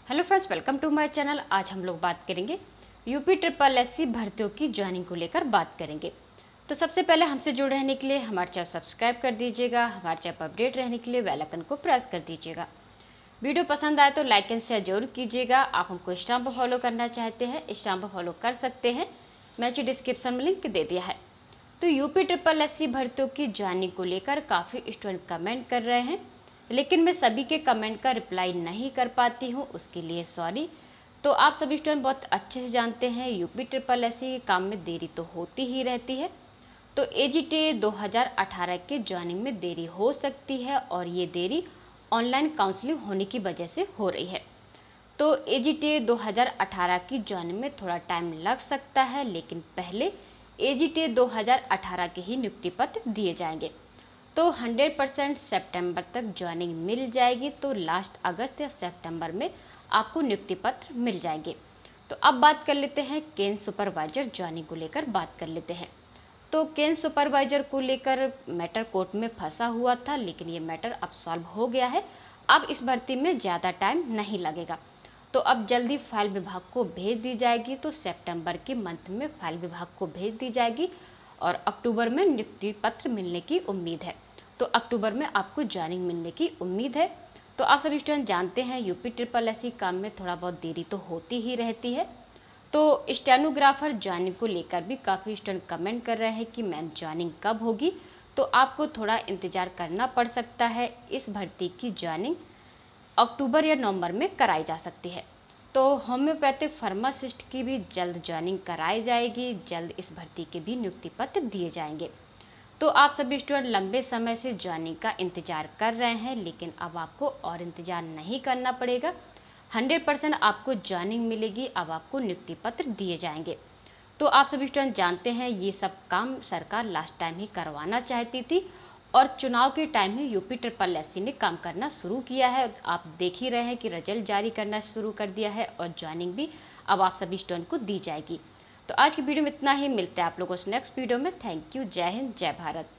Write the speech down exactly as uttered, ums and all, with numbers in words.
Hello friends, welcome to my channel. आज हम लोग बात करेंगे यूपी ट्रिपल एससी भर्तियों की ज्वाइनिंग को लेकर बात करेंगे। तो सबसे पहले हमसे जुड़े रहने के लिए हमारे चैनल सब्सक्राइब कर दीजिएगा। हमारे चैनल पर अपडेट रहने के लिए बेल आइकन को प्रेस कर दीजिएगा। वीडियो पसंद आए तो लाइक एंड शेयर जरूर कीजिएगा। आप हमको इंस्टाग्राम पर फॉलो करना चाहते हैं, इंस्टाग्राम पर फॉलो कर सकते हैं। मैंने डिस्क्रिप्शन में लिंक दे दिया है। तो यूपी ट्रिपल एससी भर्तियों की ज्वाइनिंग को लेकर काफ़ी स्टूडेंट कमेंट कर रहे हैं, लेकिन मैं सभी के कमेंट का रिप्लाई नहीं कर पाती हूँ, उसके लिए सॉरी। तो आप सभी स्टूडेंट बहुत अच्छे से जानते हैं यूपी ट्रिपल एससी के काम में देरी तो होती ही रहती है। तो एजीटी दो हज़ार अठारह के ज्वाइनिंग में देरी हो सकती है और ये देरी ऑनलाइन काउंसलिंग होने की वजह से हो रही है। तो एजीटी दो हज़ार अठारह की ज्वाइनिंग में थोड़ा टाइम लग सकता है, लेकिन पहले एजीटी दो हज़ार अठारह के ही नियुक्ति पत्र दिए जाएंगे। तो सौ परसेंट सितंबर तक ज्वाइनिंग मिल जाएगी। तो लास्ट अगस्त या सितंबर में आपको नियुक्ति पत्र मिल जाएंगे। तो अब बात कर लेते हैं केन सुपरवाइजर ज्वाइनिंग को लेकर बात कर लेते हैं। तो केन सुपरवाइजर को लेकर मैटर कोर्ट में फंसा हुआ था, लेकिन ये मैटर अब सॉल्व हो गया है। अब इस भर्ती में ज़्यादा टाइम नहीं लगेगा। तो अब जल्दी फाइल विभाग को भेज दी जाएगी। तो सितंबर के मंथ में फाइल विभाग को भेज दी जाएगी और अक्टूबर में नियुक्ति पत्र मिलने की उम्मीद है। तो अक्टूबर में आपको ज्वाइनिंग मिलने की उम्मीद है। तो आप सभी स्टूडेंट जानते हैं यूपी ट्रिपल एससी काम में थोड़ा बहुत देरी तो होती ही रहती है। तो स्टेनोग्राफर ज्वाइनिंग को लेकर भी काफ़ी स्टूडेंट कमेंट कर रहे हैं कि मैम ज्वाइनिंग कब होगी। तो आपको थोड़ा इंतज़ार करना पड़ सकता है। इस भर्ती की ज्वाइनिंग अक्टूबर या नवंबर में कराई जा सकती है। तो होम्योपैथिक फार्मासिस्ट की भी जल्द ज्वाइनिंग कराई जाएगी। जल्द इस भर्ती के भी नियुक्ति पत्र दिए जाएंगे। तो आप सभी स्टूडेंट लंबे समय से ज्वाइनिंग का इंतजार कर रहे हैं, लेकिन अब आपको और इंतजार नहीं करना पड़ेगा। सौ परसेंट आपको ज्वाइनिंग मिलेगी। अब आपको नियुक्ति पत्र दिए जाएंगे। तो आप सभी स्टूडेंट जानते हैं ये सब काम सरकार लास्ट टाइम ही करवाना चाहती थी और चुनाव के टाइम ही यूपी ट्रिपल एससी ने काम करना शुरू किया है। आप देख ही रहे हैं कि रिजल्ट जारी करना शुरू कर दिया है और ज्वाइनिंग भी अब आप सभी स्टूडेंट को दी जाएगी। तो आज की वीडियो में इतना ही। मिलते हैं आप लोगों से नेक्स्ट वीडियो में। Thank you. जय हिंद, जय भारत।